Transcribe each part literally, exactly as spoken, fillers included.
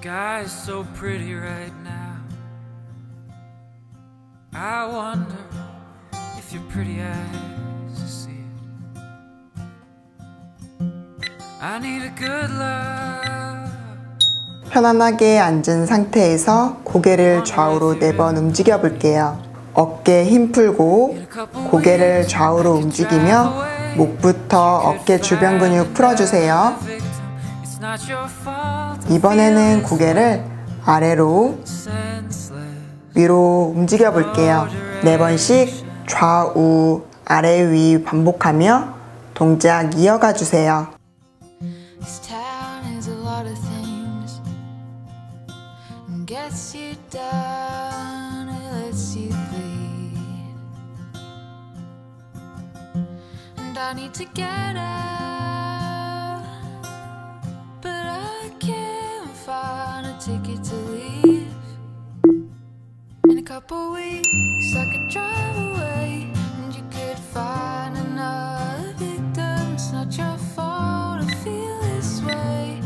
sky is so pretty right now. I wonder if your pretty eyes see it. I need a good love. 편안하게 앉은 상태에서 고개를 좌우로 네 번 움직여 볼게요. 어깨 힘 풀고 고개를 좌우로 움직이며 목부터 어깨 주변 근육 풀어주세요. 이번에는 고개를 아래로 위로 움직여 볼게요. 네 번씩 좌우 아래 위 반복하며 동작 이어가 주세요. I need to get out, but I can't find a ticket to leave. In a couple weeks I could drive away and you could find another victim. It's not your fault I feel this way.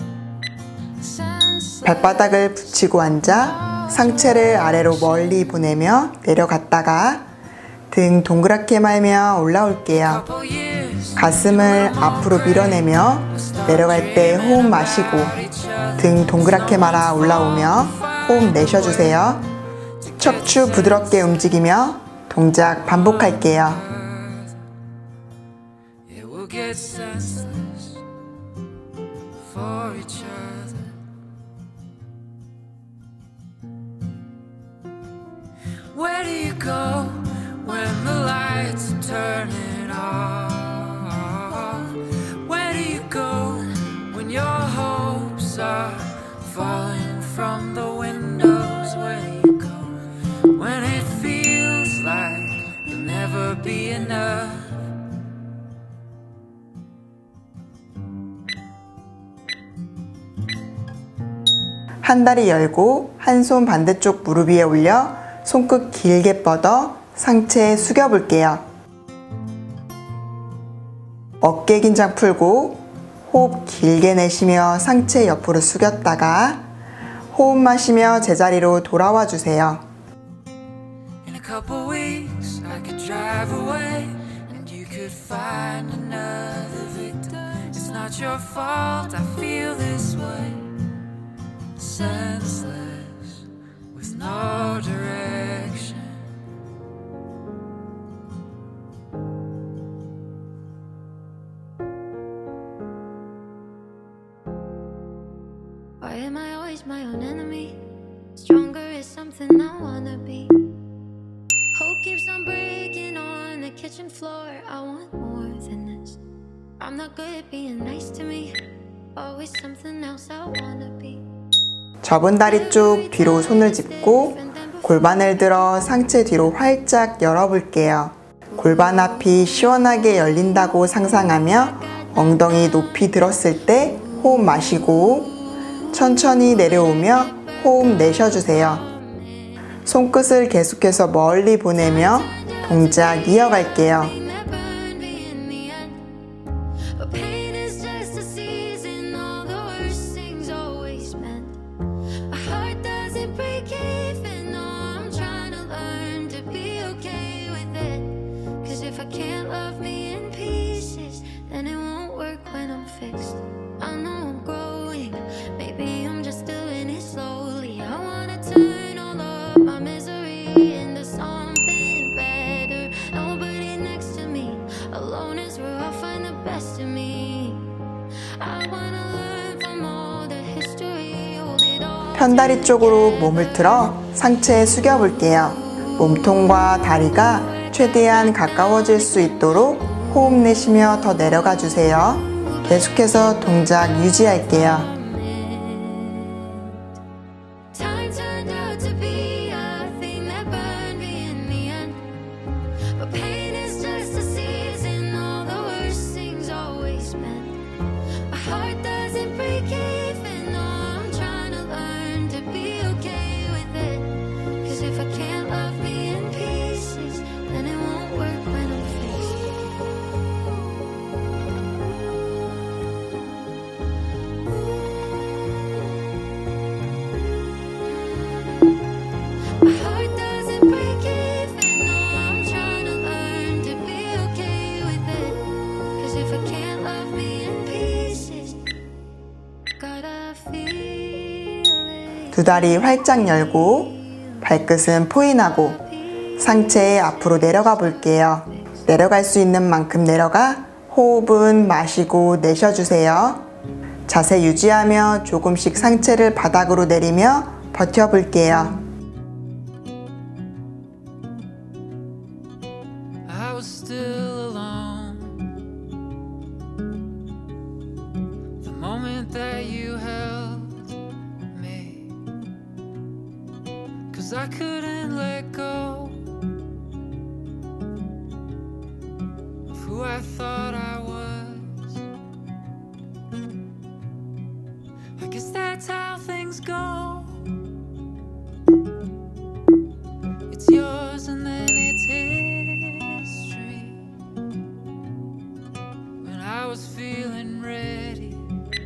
발바닥을 붙이고 앉아 상체를 아래로 멀리 보내며 내려갔다가 등 동그랗게 말며 올라올게요. 가슴을 앞으로 밀어내며 내려갈 때 호흡 마시고 등 동그랗게 말아 올라오며 호흡 내쉬어주세요. 척추 부드럽게 움직이며 동작 반복할게요. Where do you go when the lights are turning off? Where do you go when your hopes are falling from the windows? Where do you go when it feels like you'll never be enough? 한 다리 열고 한 손 반대쪽 무릎 위에 올려 손끝 길게 뻗어 상체 숙여 볼게요. 어깨 긴장 풀고 호흡 길게 내쉬며 상체 옆으로 숙였다가 호흡 마시며 제자리로 돌아와 주세요. In a couple weeks I could drive away and you could find another victim. It's not your fault I feel this way. Senseless with no direction. Why am I always my own enemy? Stronger is something I wanna be. Hope keeps on breaking on the kitchen floor. I want more than this. I'm not good at being nice to me. Always something else I wanna be. 접은 다리 쪽 뒤로 손을 짚고 골반을 들어 상체 뒤로 활짝 열어볼게요. 골반 앞이 시원하게 열린다고 상상하며 엉덩이 높이 들었을 때 호흡 마시고 천천히 내려오며 호흡 내쉬어주세요. 손끝을 계속해서 멀리 보내며 동작 이어갈게요. 편다리 쪽으로 몸을 틀어 상체 숙여 볼게요. 몸통과 다리가 최대한 가까워질 수 있도록 호흡 내쉬며 더 내려가 주세요. 계속해서 동작 유지할게요. 두 다리 활짝 열고 발끝은 포인하고 상체 앞으로 내려가 볼게요. 내려갈 수 있는 만큼 내려가 호흡은 마시고 내쉬어주세요. 자세 유지하며 조금씩 상체를 바닥으로 내리며 버텨볼게요. I was still alone the moment that you held me, 'cause I couldn't let go of who I thought I was. I guess that's how things go. It's yours and then it's history. When I was feeling ready,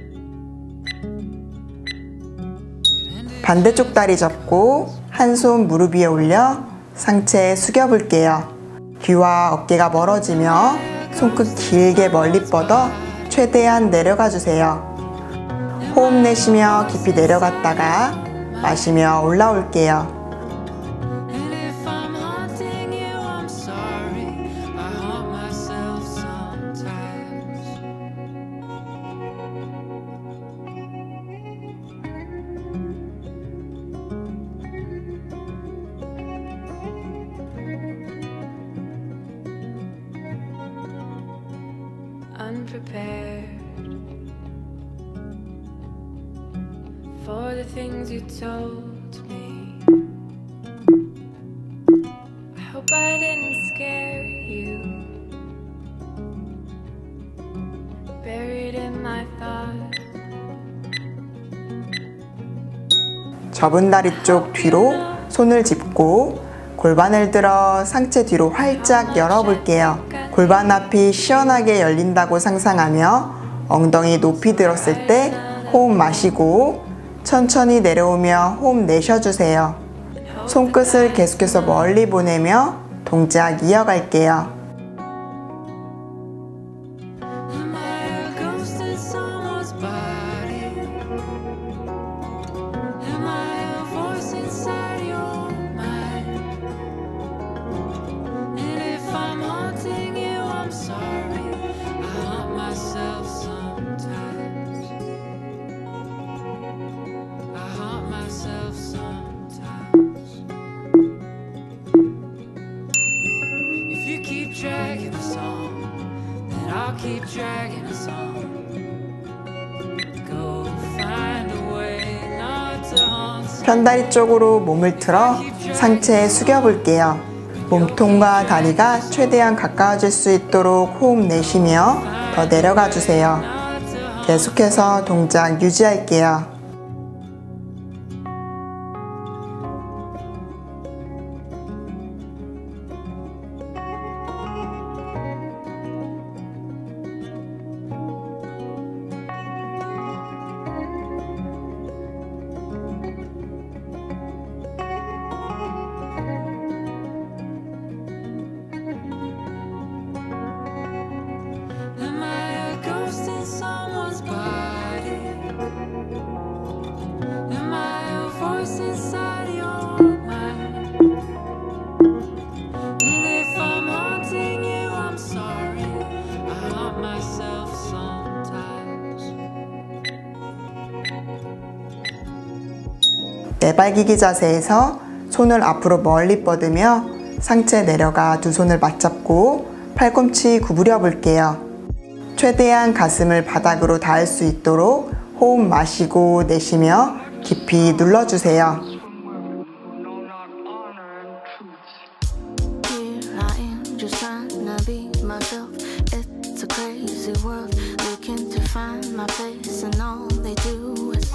반대쪽 다리 접고 한 손 무릎 위에 올려 상체 숙여 볼게요. 귀와 어깨가 멀어지며 손끝 길게 멀리 뻗어 최대한 내려가 주세요. 호흡 내쉬며 깊이 내려갔다가 마시며 올라올게요. and if I'm haunting you, I'm sorry. I haunt myself sometimes. Unprepared for the things you told me. I hope I didn't scare you. Buried in my thoughts. 접은 다리 쪽 뒤로 손을 짚고 골반을 들어 상체 뒤로 활짝 열어볼게요. 골반 앞이 시원하게 열린다고 상상하며 엉덩이 높이 들었을 때 호흡 마시고 천천히 내려오며 호흡 내쉬어주세요. 손끝을 계속해서 멀리 보내며 동작 이어갈게요. Am I a ghost in someone's body? Am I a voice inside your mind? And if I'm haunting you, I'm sorry. I haunt myself sometimes. I haunt myself sometimes. If you keep dragging us on, then I'll keep dragging us on. Go find a way not to haunt. 편다리 쪽으로 몸을 틀어 상체에 숙여 볼게요. 몸통과 다리가 최대한 가까워질 수 있도록 호흡 내쉬며 더 내려가 주세요. 계속해서 동작 유지할게요. Am I a ghost in someone's body? Am I a voice inside your mind? And if I'm haunting you, I'm sorry. I haunt myself sometimes. 내발기기 자세에서 손을 앞으로 멀리 뻗으며 상체 내려가 두 손을 맞잡고 팔꿈치 구부려 볼게요. 최대한 가슴을 바닥으로 닿을 수 있도록 호흡 마시고 내쉬며 깊이 눌러주세요. Here I am, just trying to be myself. It's a crazy world, looking to find my place, and all they do is.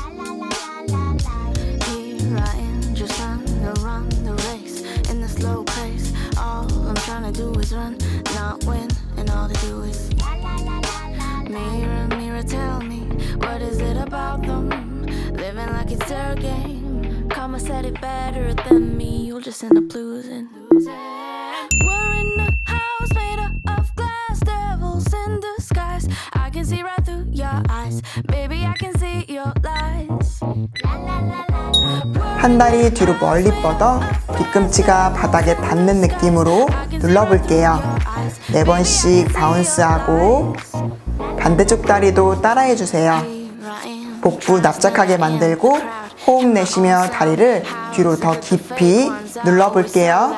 Here I am, just trying to run the race in the slow pace. All I'm trying to do is run, not win, and all they do is. Mirror, mirror, tell me, what is it about them? Living like it's their game. Karma said it better than me. You'll just end up losing. We're in a house made of glass, devils in disguise. I can see right through your eyes, baby. I can see your lies. 한 다리 뒤로 멀리 뻗어 뒤꿈치가 바닥에 닿는 느낌으로 눌러볼게요. 네 번씩 바운스하고 반대쪽 다리도 따라해주세요. 복부 납작하게 만들고 호흡 내쉬며 다리를 뒤로 더 깊이 눌러볼게요.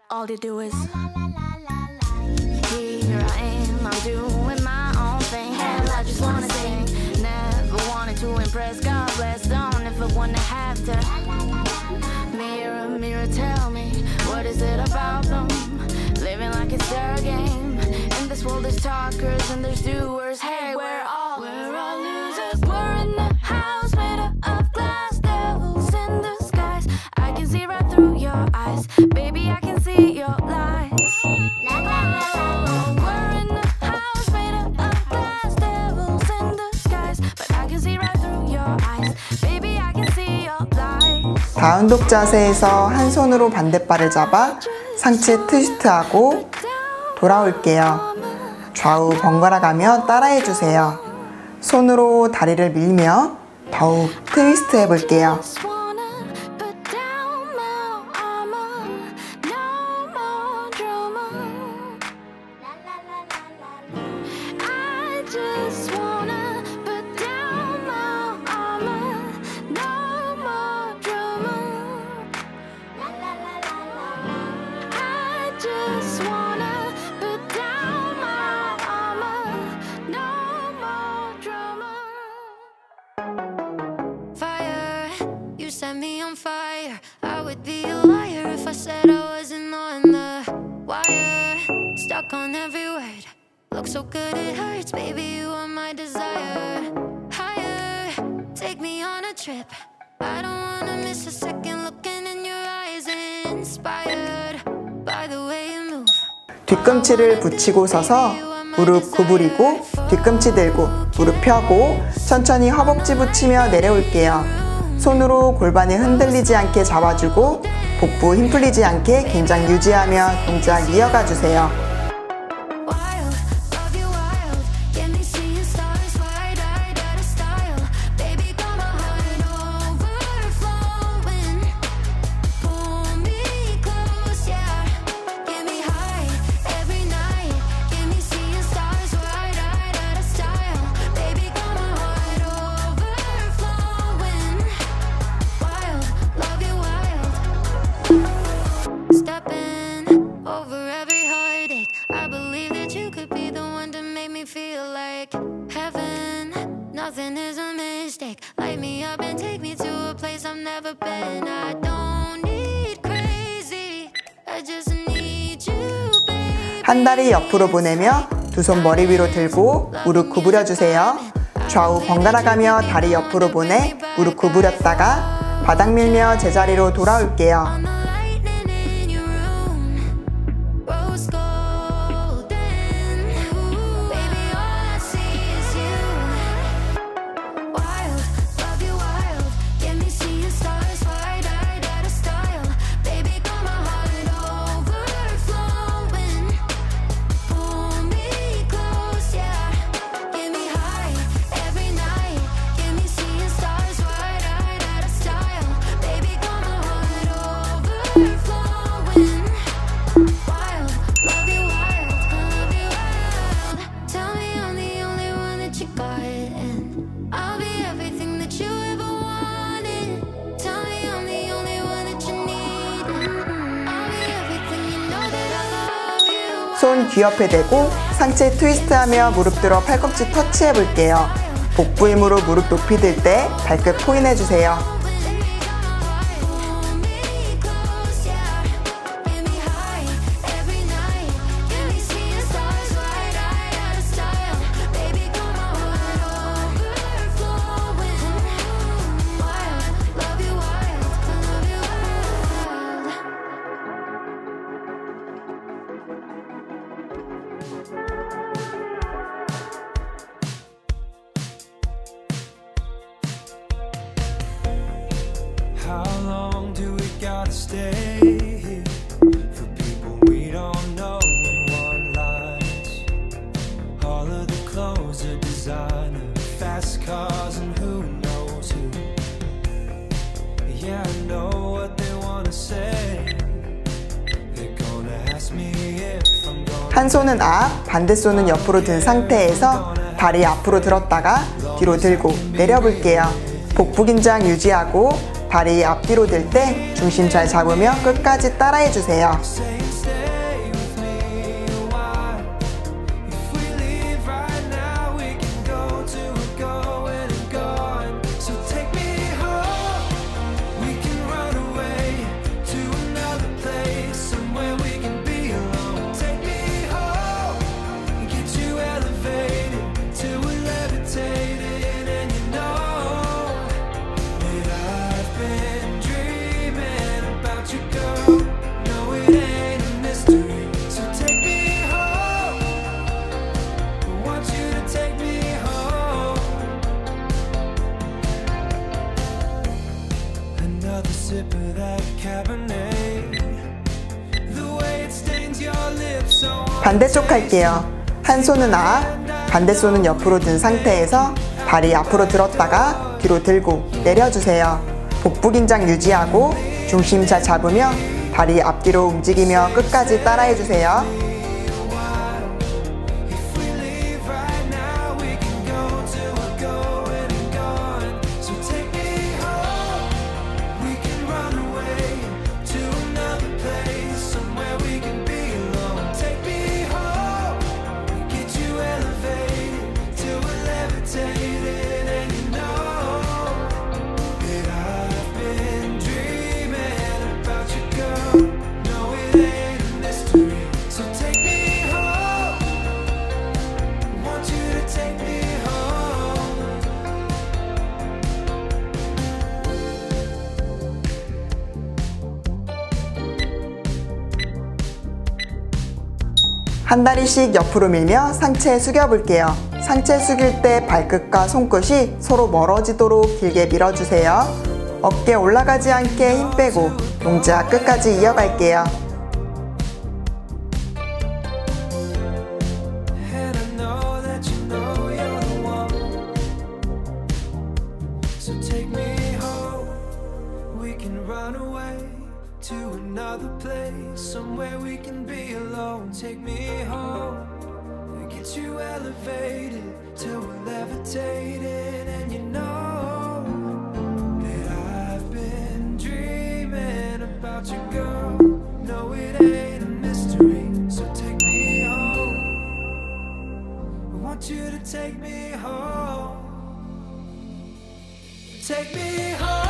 Baby, I can see your lies. We're in the house made up of glass, devils in disguise, but I can see right through your eyes. Baby, I can see your lies. 다운독 자세에서 한 손으로 반대발을 잡아 상체 트위스트하고 돌아올게요. 좌우 번갈아 가며 따라해주세요. 손으로 다리를 밀며 더욱 트위스트 해볼게요. Set me on fire. I would be a liar if I said I wasn't on the wire. Stuck on every word. Look so good it hurts, baby. You are my desire. Higher, take me on a trip. I don't wanna miss a second looking in your eyes. Inspired by the way you move. 뒤꿈치를 붙이고 서서 무릎 구부리고 뒤꿈치 들고 무릎 펴고 천천히 허벅지 붙이며 내려올게요. 손으로 골반이 흔들리지 않게 잡아주고 복부 힘 풀리지 않게 긴장 유지하며 동작 이어가 주세요. Nothing is a mistake. Light me up and take me to a place I've never been. I don't need crazy. I just need you, baby. 한 다리 옆으로 보내며 두 손 머리 위로 들고 무릎 구부려 주세요. 좌우 번갈아 가며 다리 옆으로 보내 무릎 구부렸다가 바닥 밀며 제자리로 돌아올게요. 손 귀 옆에 대고 상체 트위스트하며 무릎 들어 팔꿈치 터치해 볼게요. 복부 힘으로 무릎 높이 들 때 발끝 포인해 주세요. 한 손은 앞, 반대 손은 옆으로 든 상태에서 다리 앞으로 들었다가 뒤로 들고 내려볼게요. 복부 긴장 유지하고 다리 앞뒤로 들 때 중심 잘 잡으며 끝까지 따라해주세요. 반대쪽 할게요. 한 손은 앞, 반대 손은 옆으로 든 상태에서 다리 앞으로 들었다가 뒤로 들고 내려주세요. 복부 긴장 유지하고 중심 잘 잡으며 다리 앞뒤로 움직이며 끝까지 따라해주세요. 한 다리씩 옆으로 밀며 상체 숙여볼게요. 상체 숙일 때 발끝과 손끝이 서로 멀어지도록 길게 밀어주세요. 어깨 올라가지 않게 힘 빼고 동작 끝까지 이어갈게요. Somewhere we can be alone. Take me home, get you elevated till we're levitating. And you know that I've been dreaming about you, girl. No, it ain't a mystery. So take me home. I want you to take me home. Take me home.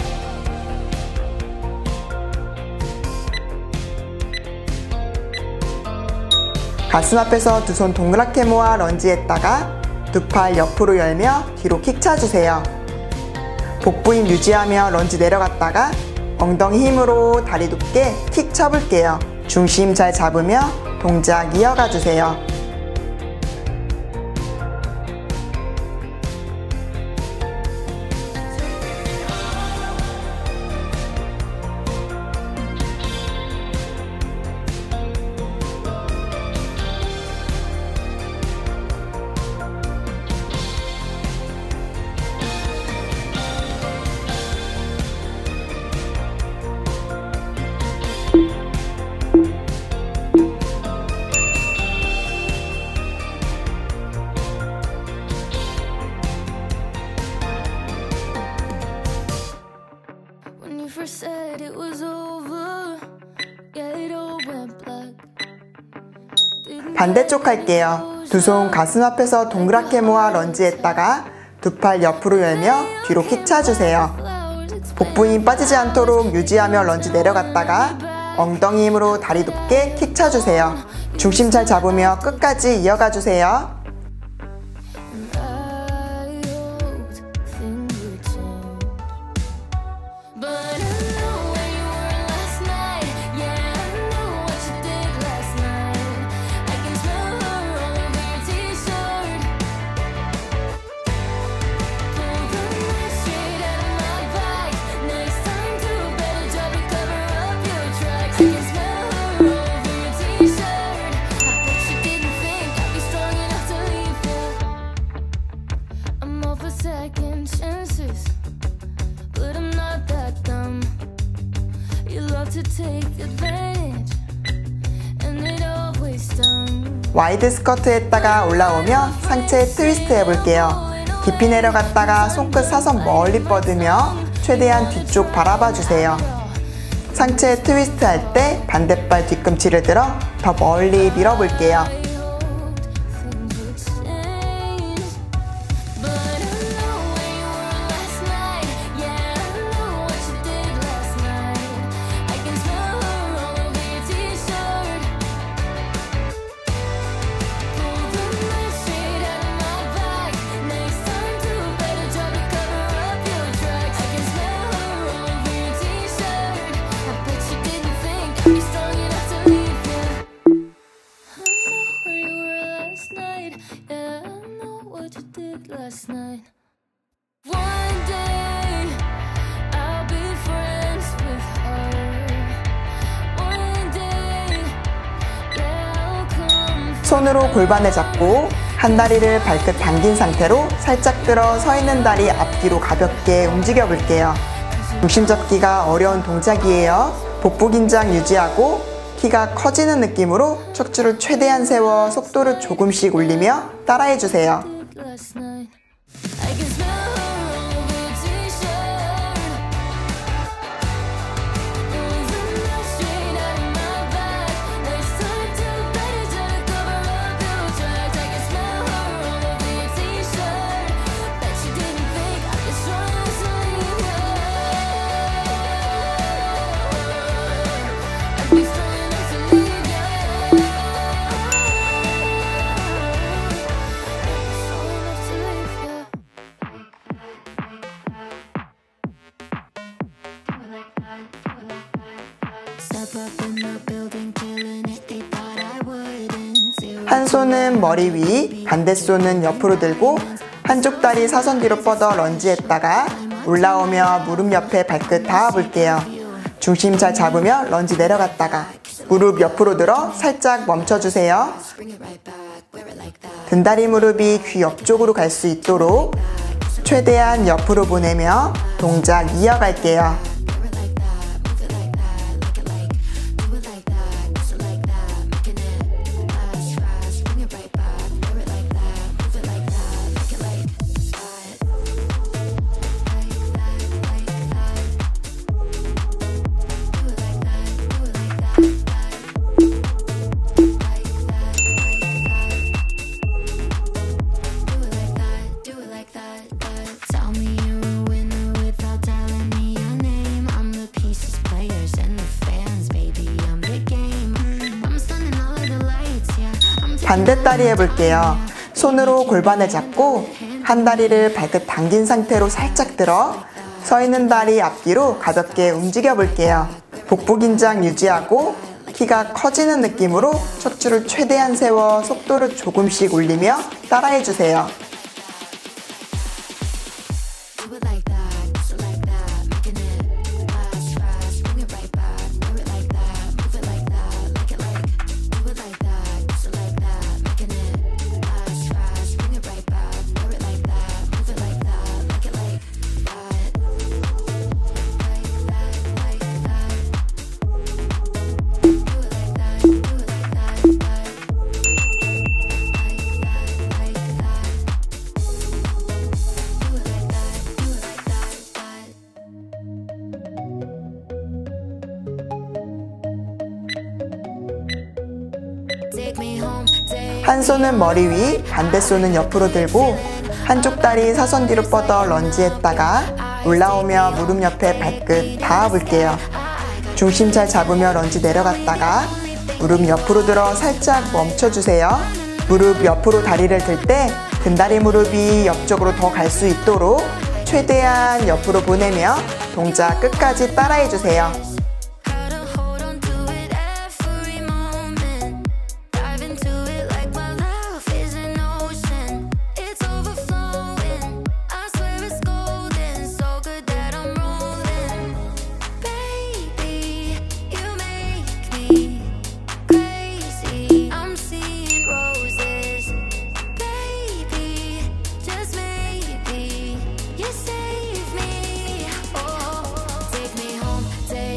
가슴 앞에서 두 손 동그랗게 모아 런지했다가 두 팔 옆으로 열며 뒤로 킥 차주세요. 복부 힘 유지하며 런지 내려갔다가 엉덩이 힘으로 다리 높게 킥 쳐볼게요. 중심 잘 잡으며 동작 이어가 주세요. 반대쪽 할게요. 두 손 가슴 앞에서 동그랗게 모아 런지했다가 두 팔 옆으로 열며 뒤로 킥 차주세요. 복부 힘 빠지지 않도록 유지하며 런지 내려갔다가 엉덩이 힘으로 다리 높게 킥 차주세요. 중심 잘 잡으며 끝까지 이어가 주세요. Strong enough to 와이드 스커트 했다가 올라오며 상체 트위스트 해볼게요. 깊이 내려갔다가 손끝 사선 멀리 뻗으며 최대한 뒤쪽 바라봐 주세요. 상체 트위스트 할 때 반대발 뒤꿈치를 들어 더 멀리 밀어볼게요. Last night. One day I'll be friends with her. One day they'll come. 손으로 골반을 잡고 한 다리를 발끝 당긴 상태로 살짝 들어 서 있는 다리 앞뒤로 가볍게 움직여 볼게요. 중심 잡기가 어려운 동작이에요. 복부 긴장 유지하고 키가 커지는 느낌으로 척추를 최대한 세워 속도를 조금씩 올리며 따라해 주세요. Last night. I can smell her over t-shirt. Moving that straight out of my back. Next time to better try to cover up your tracks. I can smell her over your t-shirt. Bet you didn't think I'd be strong enough to leave you. I'd be strong enough to leave you. I'd be strong enough to leave you. Step up in the building, killing it. They thought I wouldn't. Zero 한 손은 머리 위, 반대 손은 옆으로 들고 한쪽 다리 사선 뒤로 뻗어 런지했다가 올라오며 무릎 옆에 발끝 닿아 볼게요. 중심 잘 잡으며 런지 내려갔다가 무릎 옆으로 들어 살짝 멈춰주세요. 등다리 무릎이 귀 옆쪽으로 갈 수 있도록 최대한 옆으로 보내며 동작 이어갈게요. Tell me you're a winner without telling me your name. I'm the pieces, players, and the fans, baby. I'm the game. I'm stunning all of the lights, yeah. I'm 반대 다리 해볼게요. 손으로 골반을 잡고 한 다리를 발끝 당긴 상태로 살짝 들어 서 있는 다리 앞뒤로 가볍게 움직여 볼게요. 복부 긴장 유지하고 키가 커지는 느낌으로 척추를 최대한 세워 속도를 조금씩 올리며 따라해 주세요. do it like that, just like that, making it fast, fast. Bring it right back, do it like that, move it like that, like it like. Do it like that, just like that, making it fast, fast. Bring it right back, do it like that, move it like that, like it like that, like that, like that. Do it like that, do it like that, like that, like that, like that. 한 손은 머리 위, 반대 손은 옆으로 들고 한쪽 다리 사선 뒤로 뻗어 런지했다가 올라오며 무릎 옆에 발끝 닿아 볼게요. 중심 잘 잡으며 런지 내려갔다가 무릎 옆으로 들어 살짝 멈춰주세요. 무릎 옆으로 다리를 들 때 등다리 무릎이 옆쪽으로 더 갈 수 있도록 최대한 옆으로 보내며 동작 끝까지 따라해주세요.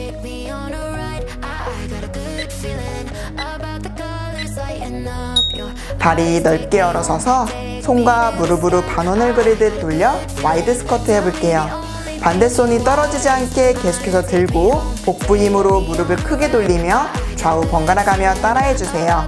About the colors lighting up your 다리 넓게 열어서서 손과 무릎으로 반원을 그리듯 돌려 와이드 스쿼트 해볼게요. 반대 손이 떨어지지 않게 계속해서 들고 복부 힘으로 무릎을 크게 돌리며 좌우 번갈아 가며 따라해주세요.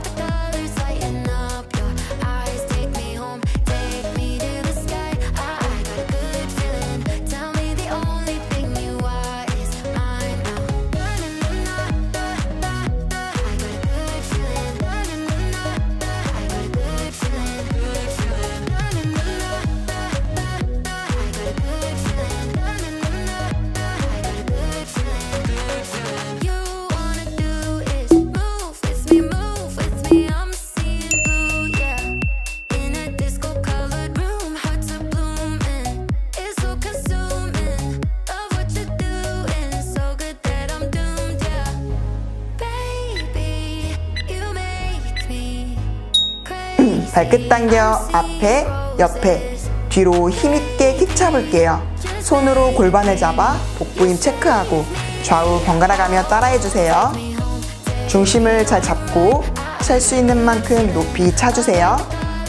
발끝 당겨 앞에, 옆에, 뒤로 힘있게 킥 차볼게요. 손으로 골반을 잡아 복부 힘 체크하고 좌우 번갈아 가며 따라해주세요. 중심을 잘 잡고 찰 수 있는 만큼 높이 차주세요.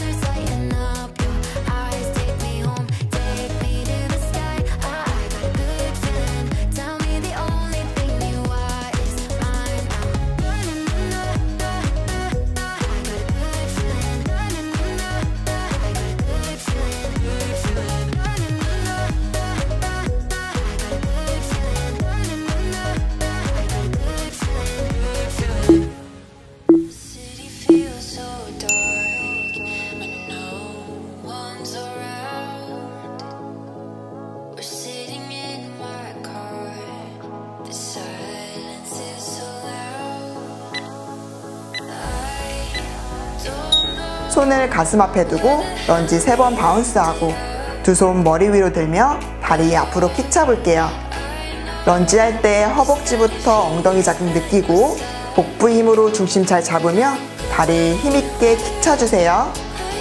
손을 가슴 앞에 두고 런지 세 번 바운스하고 두 손 머리 위로 들며 다리 앞으로 킥 차볼게요. 런지 할 때 허벅지부터 엉덩이 자극 느끼고 복부 힘으로 중심 잘 잡으며 다리 힘있게 킥 차주세요.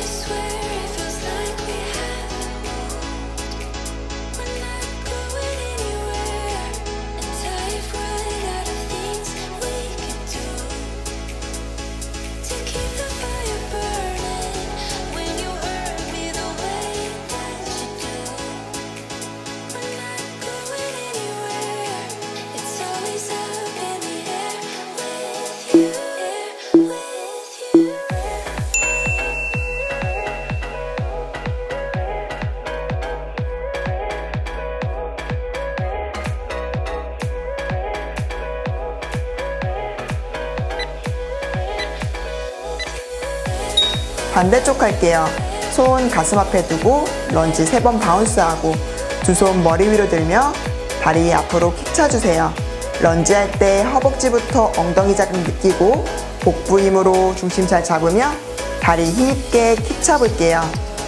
반대쪽 할게요. 손 가슴 앞에 두고 런지 세 번 바운스하고 두 손 머리 위로 들며 다리 앞으로 킥 차주세요. 런지 할 때 허벅지부터 엉덩이 자극 느끼고 복부 힘으로 중심 잘 잡으며 다리 힘있게 킥 차볼게요.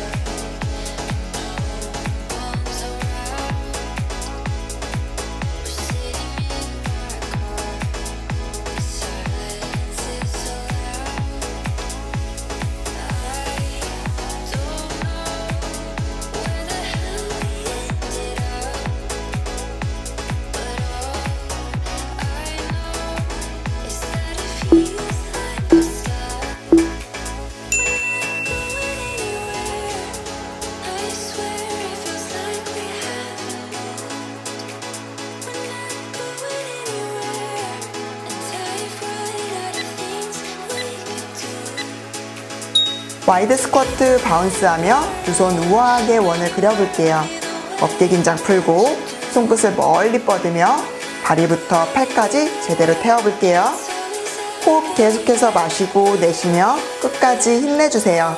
와이드 스쿼트 바운스하며 두 손 우아하게 원을 그려볼게요. 어깨 긴장 풀고 손끝을 멀리 뻗으며 다리부터 팔까지 제대로 태워볼게요. 호흡 계속해서 마시고 내쉬며 끝까지 힘내주세요.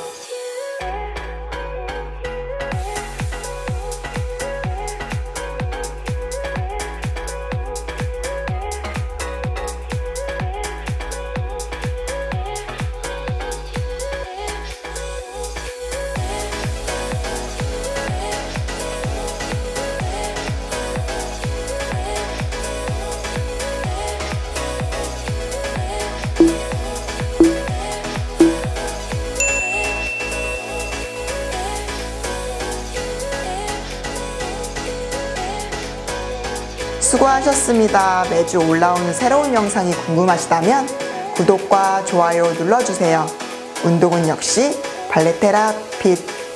수고하셨습니다. 매주 올라오는 새로운 영상이 궁금하시다면 구독과 좋아요 눌러주세요. 운동은 역시 발레 테라피.